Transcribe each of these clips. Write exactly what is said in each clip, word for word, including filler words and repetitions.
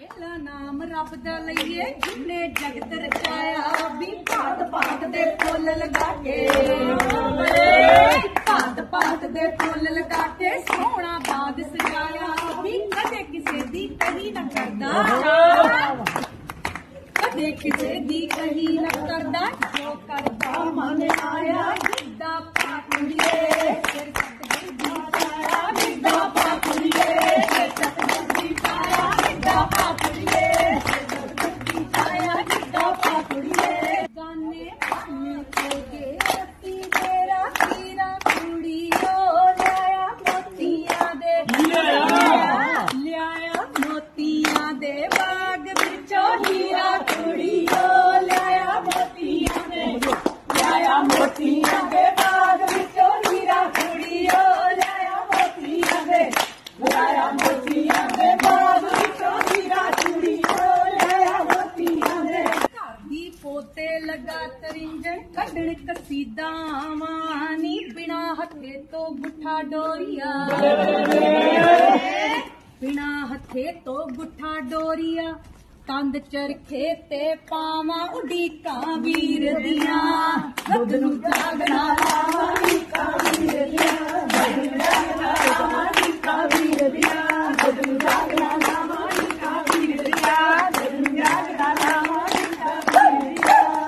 पहला नाम रब दा लईए जिन्ने जगत रचाया भी भात भात दे फुल लगा के भात भात दे फुल लगा के सोहना बाद सजाया भी कदे किसे दी कही न करदा कदे किसे दी कही न करदा जो करदा मन आया गिद्दा पाकुड़िए सिर कट दी पाया गिद्दा पाकुड़िए सिर कट दी पाया गिद्दा पाकुड़िए सिर कट दी पाया गिद्दा पाकुड़िए गाने गाने को गे अती तेरा हीरा कुड़ियो लाया मोतियां दे लियाया मोतियां दे बाग विचों हीरा कुड़ियो लाया मोतियां दे लाया मोतियां दे बाग विचों हीरा कुड़ियो लाया मोतियां दे लाया मोतियां दे बाग विचों हीरा कुड़ियो लाया मोतियां दे घर दी पोते लगा तरिंजन कड्ढण कसीदा मानी बिना हथे तो गुठा डोरिया बिना हथे तो गुठा डोरिया कंध चरखे ते पावा उडीका वीर दिया गदनू जागना उडीका वीर दिया गदनू जागना उडीका वीर दिया गदनू जागना उडीका वीर दिया गदनू जागना उडीका वीर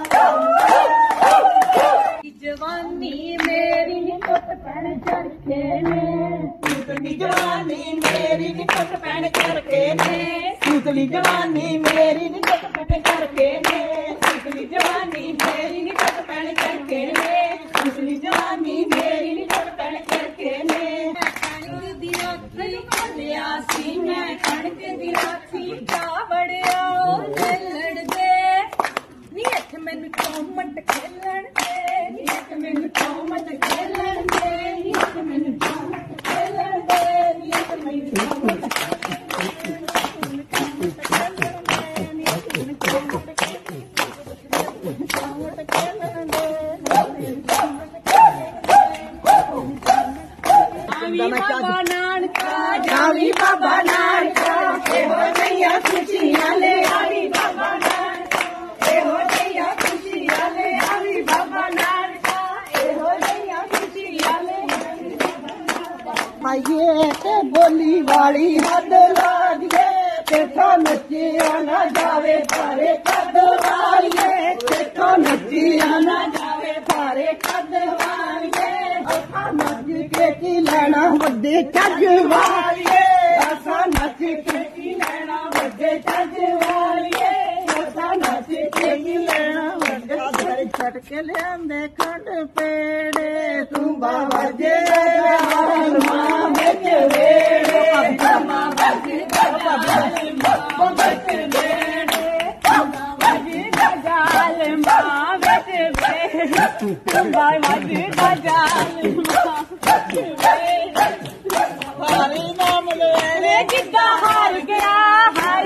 दिया जवानी मेरी निकट पैण चरखे ने सूतली जवानी मेरी निकट पैण चरखे ने सूतली जवानी मेरी निकट पैण चरखे ने सूतली जवानी मेरी निकट पैण चरखे ने सूतली जवानी मेरी निकट पैण चरखे ने कणक दी राखी खोलिया सी मैं कणक दी राखी जा वड़िया खेलण दे नी इत्थे मैनू चौमट खेलण दे नी इत्थे मैनू चौमट खेलण दे नी इत्थे मैनू चौमट खेलण दे नी इत्थे मैनू चौमट बाबा नानका जावी बाबा नानका एहो जइया खुशियां ले आवी बाबा नानका एहो जइया खुशियां ले आवी बाबा नानका एहो जइया खुशियां ले आवी बाबा नानका आइए ते बोली वाली हद लागिए तेथों नचिया ना जावे थारे कद वालिए तेथों नचिया ना जावे थारे कद वालिए नच के की लेना वड्डे चज वालिए असा नच के की लेना वड्डे चज वालिए असा नच के की लेना वड्डे घर छट के लियांदे खंड पेड़े तू बाबा जे मां विच वेड़े मां विच बाबा विच वेड़े बाबा जी दा जाल मां विच वेड़े बाबा जी दा जाल हारी नाम ले गिद्दा हार गया हार